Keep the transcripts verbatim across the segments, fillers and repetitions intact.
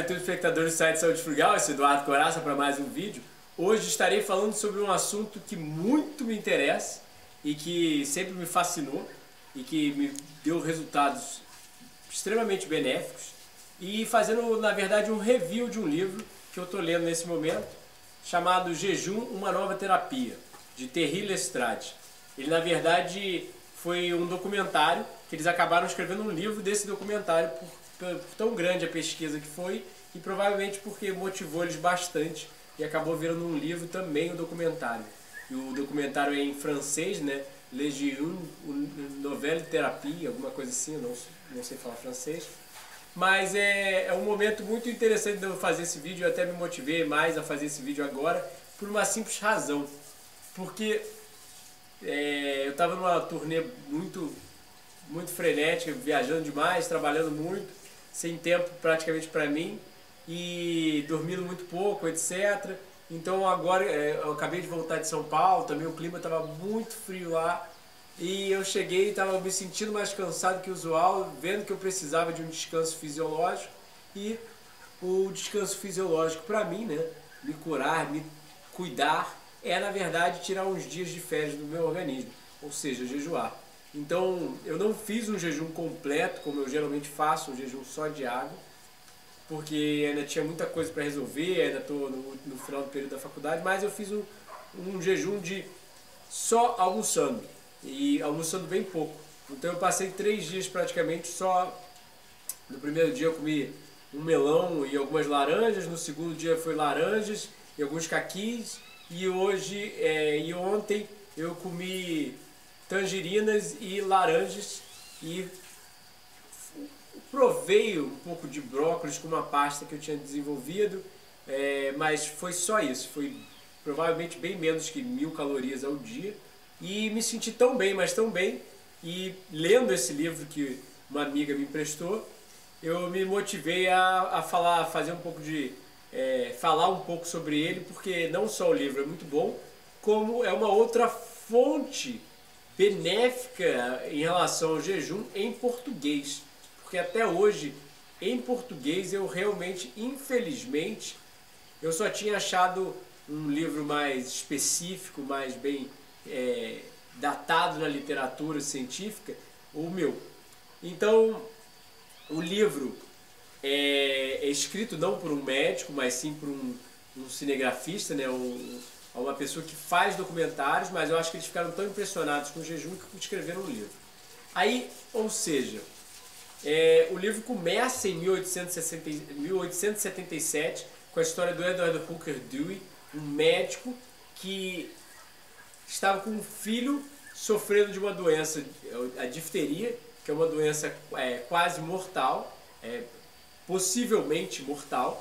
telespectadores do site Saúde Frugal, esse Eduardo Coraça para mais um vídeo. Hoje estarei falando sobre um assunto que muito me interessa e que sempre me fascinou e que me deu resultados extremamente benéficos, e fazendo, na verdade, um review de um livro que eu estou lendo nesse momento, chamado Jejum, uma nova terapia, de Thierry Lestrade. Ele, na verdade, foi um documentário que eles acabaram escrevendo um livro desse documentário por, por tão grande a pesquisa que foi, e provavelmente porque motivou eles bastante, e acabou virando um livro também, um documentário. E o documentário é em francês, né? Le Jejum, une nouvelle thérapie, alguma coisa assim, eu não, não sei falar francês. Mas é, é um momento muito interessante de eu fazer esse vídeo. Eu até me motivei mais a fazer esse vídeo agora por uma simples razão. Porque é, eu estava numa turnê muito, muito frenética, viajando demais, trabalhando muito, sem tempo praticamente para mim e dormindo muito pouco, etcétera. Então agora é, eu acabei de voltar de São Paulo, também o clima estava muito frio lá. E eu cheguei e estava me sentindo mais cansado que o usual, vendo que eu precisava de um descanso fisiológico. E o descanso fisiológico para mim, né, me curar, me cuidar, é na verdade tirar uns dias de férias do meu organismo, ou seja, jejuar. Então eu não fiz um jejum completo, como eu geralmente faço, um jejum só de água, porque ainda tinha muita coisa para resolver, ainda estou no, no final do período da faculdade, mas eu fiz um, um jejum de só almoçando. E almoçando bem pouco. Então eu passei três dias praticamente só. No primeiro dia eu comi um melão e algumas laranjas, no segundo dia foi laranjas e alguns caquis, e hoje é, e ontem eu comi tangerinas e laranjas e provei um pouco de brócolis com uma pasta que eu tinha desenvolvido, é, mas foi só isso, foi provavelmente bem menos que mil calorias ao dia. E me senti tão bem, mas tão bem, e lendo esse livro que uma amiga me emprestou, eu me motivei a, a falar, a fazer um pouco de, é, falar um pouco sobre ele, porque não só o livro é muito bom, como é uma outra fonte benéfica em relação ao jejum em português, porque até hoje, em português, eu realmente, infelizmente, eu só tinha achado um livro mais específico, mais bem É, datado na literatura científica, o meu. Então, o livro é, é escrito não por um médico, mas sim por um, um cinegrafista, né, um, uma pessoa que faz documentários, mas eu acho que eles ficaram tão impressionados com o jejum que escreveram o livro. Aí, ou seja, é, o livro começa em mil oitocentos e setenta e sete com a história do Edward Hooker Dewey, um médico que estava com um filho sofrendo de uma doença, a difteria, que é uma doença é, quase mortal, é, possivelmente mortal,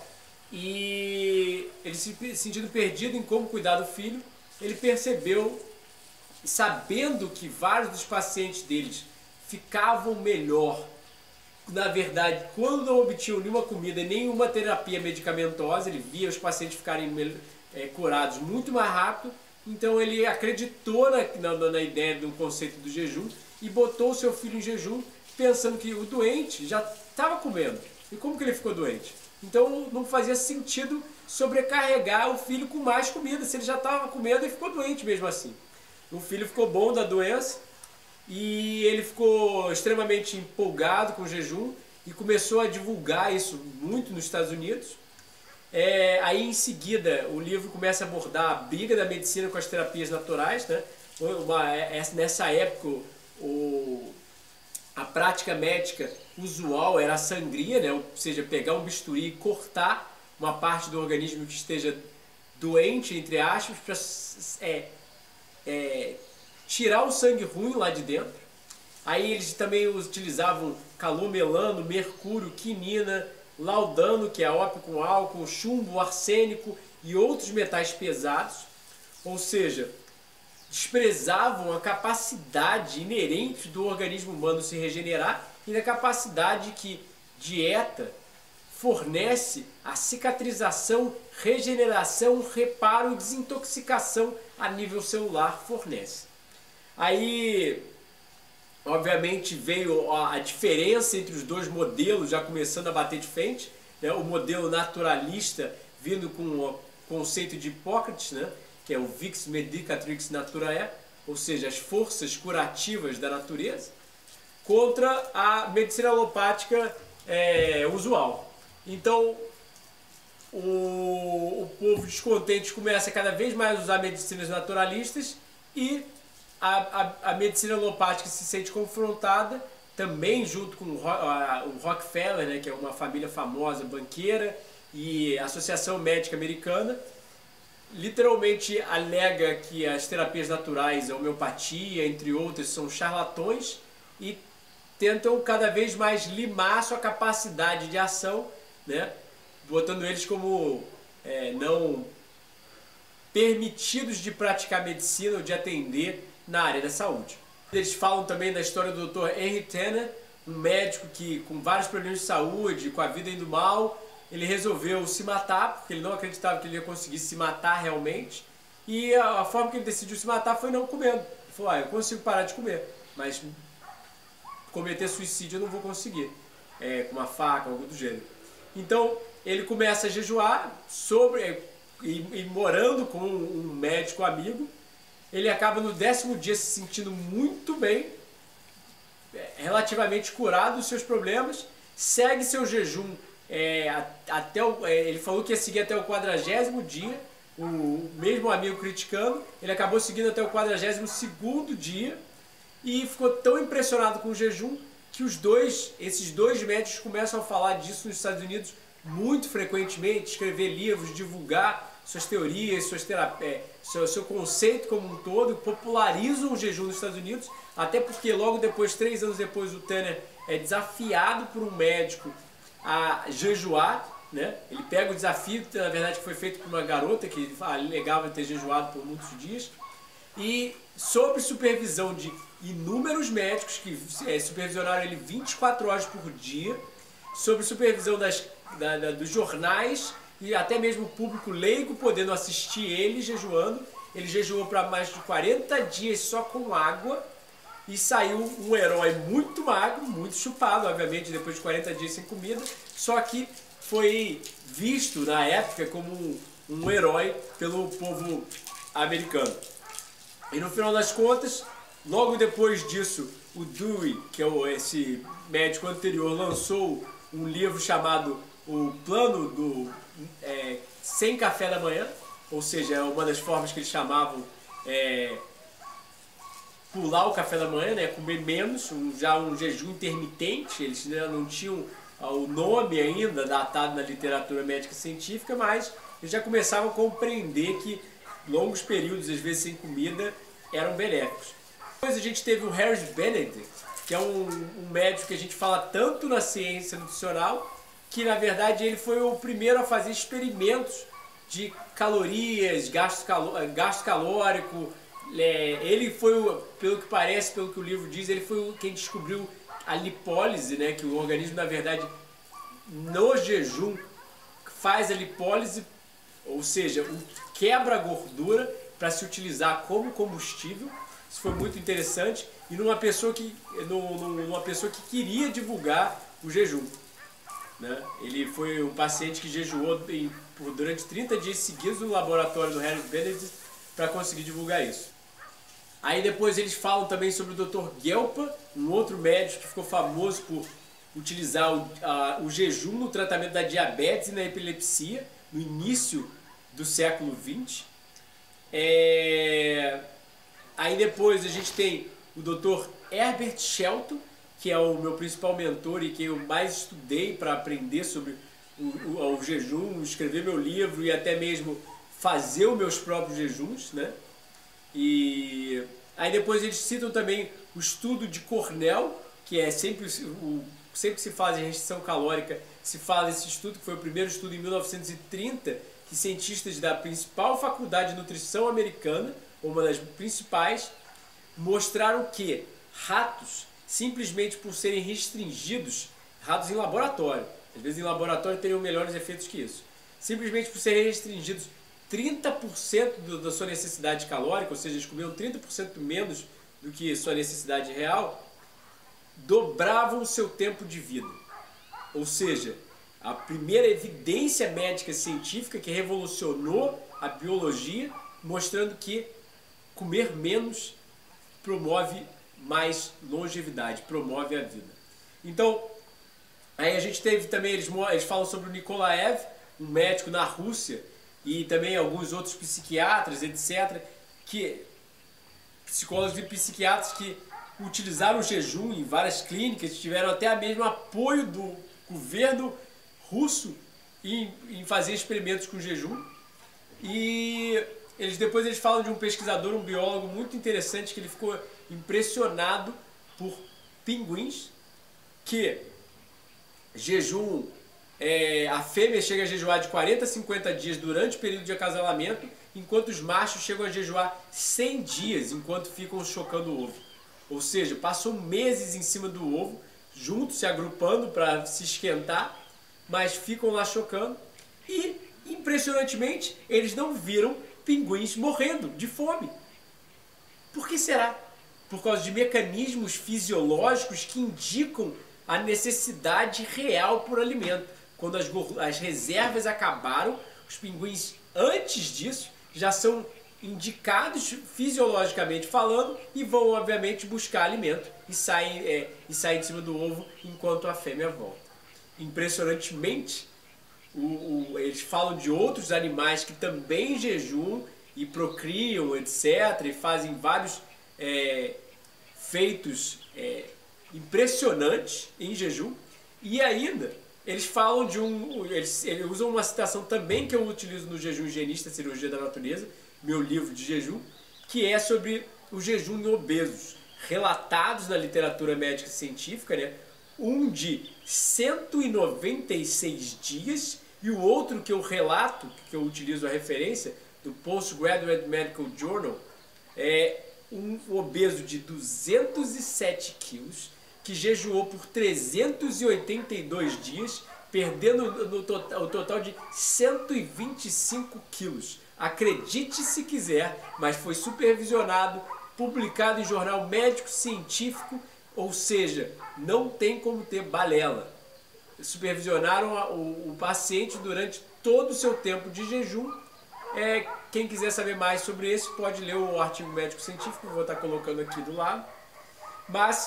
e ele se sentindo perdido em como cuidar do filho, ele percebeu, sabendo que vários dos pacientes deles ficavam melhor, na verdade, quando não obtinham nenhuma comida, nenhuma terapia medicamentosa, ele via os pacientes ficarem é, curados muito mais rápido. Então ele acreditou na, na, na ideia do conceito do jejum e botou o seu filho em jejum, pensando que o doente já estava comendo. E como que ele ficou doente? Então não fazia sentido sobrecarregar o filho com mais comida, se ele já estava comendo e ficou doente mesmo assim. O filho ficou bom da doença e ele ficou extremamente empolgado com o jejum e começou a divulgar isso muito nos Estados Unidos. É, aí em seguida o livro começa a abordar a briga da medicina com as terapias naturais, né? Uma, nessa época o, a prática médica usual era a sangria, né? Ou seja, pegar um bisturi e cortar uma parte do organismo que esteja doente, entre aspas, para é, é, tirar o sangue ruim lá de dentro. Aí eles também utilizavam calomelano, mercúrio, quinina, laudano, que é ópio com álcool, chumbo, arsênico e outros metais pesados, ou seja, desprezavam a capacidade inerente do organismo humano se regenerar e a capacidade que dieta fornece a cicatrização, regeneração, reparo e desintoxicação a nível celular fornece. Aí, obviamente, veio a diferença entre os dois modelos já começando a bater de frente, né, o modelo naturalista vindo com o conceito de Hipócrates, né, que é o Vix Medicatrix Naturae, ou seja, as forças curativas da natureza, contra a medicina alopática é, usual. Então, o, o povo descontente começa cada vez mais a usar medicinas naturalistas e a, a, a medicina alopática se sente confrontada, também junto com o, a, o Rockefeller, né, que é uma família famosa, banqueira, e a Associação Médica Americana, literalmente alega que as terapias naturais, a homeopatia, entre outras, são charlatões e tentam cada vez mais limar sua capacidade de ação, né, botando eles como é, não permitidos de praticar medicina ou de atender na área da saúde. Eles falam também da história do doutor Henry Tanner, um médico que, com vários problemas de saúde, com a vida indo mal, ele resolveu se matar, porque ele não acreditava que ele ia conseguir se matar realmente, e a, a forma que ele decidiu se matar foi não comendo. Ele falou, ah, eu consigo parar de comer, mas cometer suicídio eu não vou conseguir, é, com uma faca, algo do gênero. Então, ele começa a jejuar, sobre, e, e morando com um, um médico amigo. Ele acaba no décimo dia se sentindo muito bem, relativamente curado dos seus problemas, segue seu jejum é, até o, é, ele falou que ia seguir até o quadragésimo dia, o mesmo amigo criticando, ele acabou seguindo até o quadragésimo segundo dia e ficou tão impressionado com o jejum que os dois, esses dois médicos começam a falar disso nos Estados Unidos muito frequentemente, escrever livros, divulgar suas teorias, suas terapias, seu, seu conceito como um todo, popularizam o jejum nos Estados Unidos, até porque logo depois, três anos depois, o Tanner é desafiado por um médico a jejuar, né? Ele pega o desafio, na verdade que foi feito por uma garota que alegava ter jejuado por muitos dias, e sob supervisão de inúmeros médicos que é, supervisionaram ele vinte e quatro horas por dia, sob supervisão das, da, da, dos jornais e até mesmo o público leigo podendo assistir ele jejuando. Ele jejuou para mais de quarenta dias só com água e saiu um herói muito magro, muito chupado, obviamente, depois de quarenta dias sem comida, só que foi visto na época como um, um herói pelo povo americano. E no final das contas, logo depois disso, o Dewey, que é o, esse médico anterior, lançou um livro chamado O Plano do é, Sem Café da Manhã, ou seja, uma das formas que eles chamavam é, pular o café da manhã, né, comer menos, um, já um jejum intermitente. Eles, né, não tinham o nome ainda datado na literatura médica científica, mas eles já começavam a compreender que longos períodos, às vezes sem comida, eram benéficos. Depois a gente teve o Harris Benedict, que é um, um médico que a gente fala tanto na ciência nutricional, que na verdade ele foi o primeiro a fazer experimentos de calorias, gasto, calo, gasto calórico. É, ele foi, o, pelo que parece, pelo que o livro diz, ele foi quem descobriu a lipólise, né, que o organismo na verdade no jejum faz a lipólise, ou seja, quebra a gordura para se utilizar como combustível. Isso foi muito interessante, e numa pessoa que, numa pessoa que queria divulgar o jejum, né? Ele foi um paciente que jejuou em, por, durante trinta dias seguidos no laboratório do Harris Benedict para conseguir divulgar isso. Aí depois eles falam também sobre o doutor Gelpa, um outro médico que ficou famoso por utilizar o, a, o jejum no tratamento da diabetes e na epilepsia no início do século vinte. É... Aí depois a gente tem o doutor Herbert Shelton, que é o meu principal mentor e que eu mais estudei para aprender sobre o, o, o jejum, escrever meu livro e até mesmo fazer os meus próprios jejuns, né? E aí depois eles citam também o estudo de Cornell, que é sempre, o, sempre que se faz a restrição calórica, se fala desse estudo, que foi o primeiro estudo em mil novecentos e trinta, que cientistas da principal faculdade de nutrição americana, uma das principais, mostraram que ratos, simplesmente por serem restringidos, ratos em laboratório, às vezes em laboratório teriam melhores efeitos que isso, simplesmente por serem restringidos trinta por cento do, da sua necessidade calórica, ou seja, eles comiam trinta por cento menos do que sua necessidade real, dobravam o seu tempo de vida. Ou seja, a primeira evidência médica científica que revolucionou a biologia, mostrando que comer menos promove mais longevidade, promove a vida. Então, aí a gente teve também, eles, eles falam sobre o Nikolaev, um médico na Rússia, e também alguns outros psiquiatras, etcétera, que, psicólogos e psiquiatras que utilizaram o jejum em várias clínicas, tiveram até mesmo apoio do governo russo em, em fazer experimentos com jejum. E eles depois eles falam de um pesquisador, um biólogo muito interessante, que ele ficou impressionado por pinguins que jejum, é, a fêmea chega a jejuar de quarenta a cinquenta dias durante o período de acasalamento, enquanto os machos chegam a jejuar cem dias enquanto ficam chocando o ovo. Ou seja, passam meses em cima do ovo, juntos, se agrupando para se esquentar, mas ficam lá chocando. E, impressionantemente, eles não viram pinguins morrendo de fome. Por que será? Por causa de mecanismos fisiológicos que indicam a necessidade real por alimento. Quando as, as reservas acabaram, os pinguins, antes disso, já são indicados fisiologicamente falando e vão, obviamente, buscar alimento e saem, é, e saem de cima do ovo enquanto a fêmea volta. Impressionantemente, o, o, eles falam de outros animais que também jejuam e procriam, etcétera, e fazem vários é, feitos é, impressionantes em jejum. E ainda, eles falam de um... Eles, eles usam uma citação também que eu utilizo no Jejum Higienista, Cirurgia da Natureza, meu livro de jejum, que é sobre o jejum em obesos, relatados na literatura médica científica, né? Um de cento e noventa e seis dias e o outro que eu relato, que eu utilizo a referência, do Postgraduate Medical Journal, é um obeso de duzentos e sete quilos, que jejuou por trezentos e oitenta e dois dias, perdendo no total, o total de cento e vinte e cinco quilos. Acredite se quiser, mas foi supervisionado, publicado em jornal médico científico, ou seja, não tem como ter balela. Supervisionaram o, o paciente durante todo o seu tempo de jejum. É, quem quiser saber mais sobre isso pode ler o artigo médico científico, vou estar colocando aqui do lado. Mas,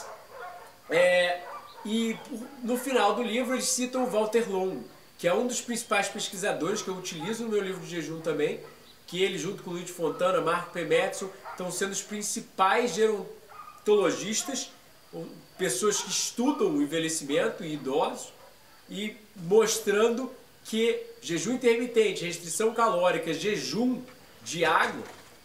é, e no final do livro eles citam o Walter Longo, que é um dos principais pesquisadores que eu utilizo no meu livro de jejum também, que ele, junto com o Luiz Fontana, Mark P. Madison, estão sendo os principais gerontologistas, pessoas que estudam o envelhecimento e idosos, e mostrando que jejum intermitente, restrição calórica, jejum de água,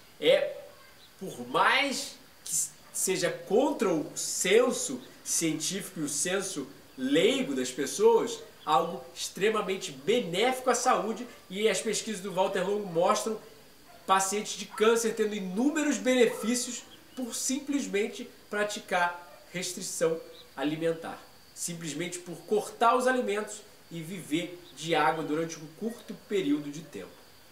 é, por mais que seja contra o senso científico e o senso leigo das pessoas, algo extremamente benéfico à saúde, e as pesquisas do Walter Longo mostram pacientes de câncer tendo inúmeros benefícios por simplesmente praticar restrição alimentar. Simplesmente por cortar os alimentos e viver de água durante um curto período de tempo.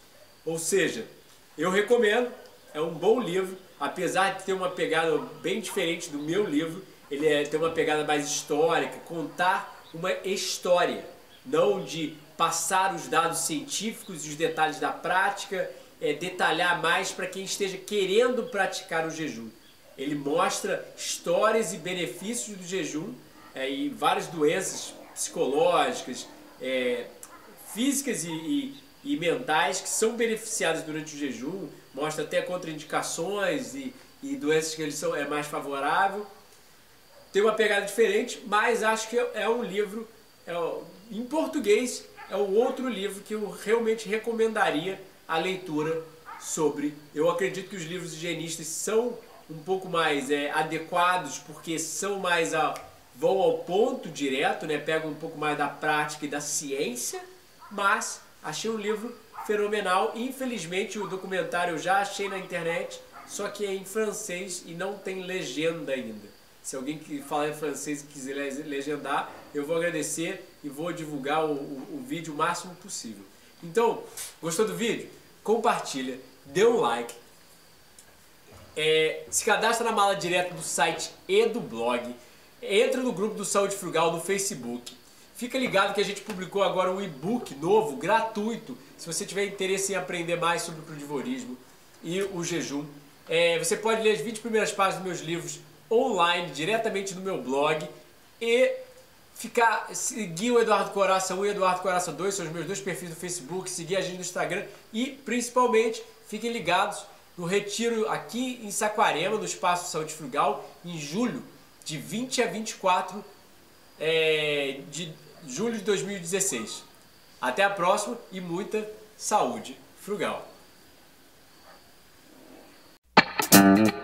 Ou seja, eu recomendo, é um bom livro, apesar de ter uma pegada bem diferente do meu livro, ele é, tem uma pegada mais histórica, contar uma história, não de passar os dados científicos e os detalhes da prática, é, detalhar mais para quem esteja querendo praticar o jejum. Ele mostra histórias e benefícios do jejum é, e várias doenças psicológicas, é, físicas e, e, e mentais que são beneficiadas durante o jejum, mostra até contraindicações e, e doenças que eles são, é mais favorável. Tem uma pegada diferente, mas acho que é um livro, é, em português, é o outro livro que eu realmente recomendaria a leitura sobre. Eu acredito que os livros higienistas são um pouco mais é, adequados, porque são mais a, vão ao ponto direto, né? Pegam um pouco mais da prática e da ciência, mas achei um livro fenomenal. Infelizmente o documentário eu já achei na internet, só que é em francês e não tem legenda ainda. Se alguém que fala em francês e quiser legendar, eu vou agradecer e vou divulgar o, o, o vídeo o máximo possível. Então, gostou do vídeo? Compartilha, dê um like, é, se cadastra na mala direta do site e do blog, entra no grupo do Saúde Frugal no Facebook, Fica ligado que a gente publicou agora um e-book novo, gratuito, se você tiver interesse em aprender mais sobre o crudivorismo e o jejum. É, você pode ler as vinte primeiras páginas dos meus livros online, diretamente no meu blog, e ficar, seguir o Eduardo Coraça um e o Eduardo Coraça dois, são os meus dois perfis do Facebook, seguir a gente no Instagram e, principalmente, fiquem ligados no retiro aqui em Saquarema, no Espaço Saúde Frugal, em julho, de vinte a vinte e quatro é, de julho de dois mil e dezesseis. Até a próxima e muita saúde frugal!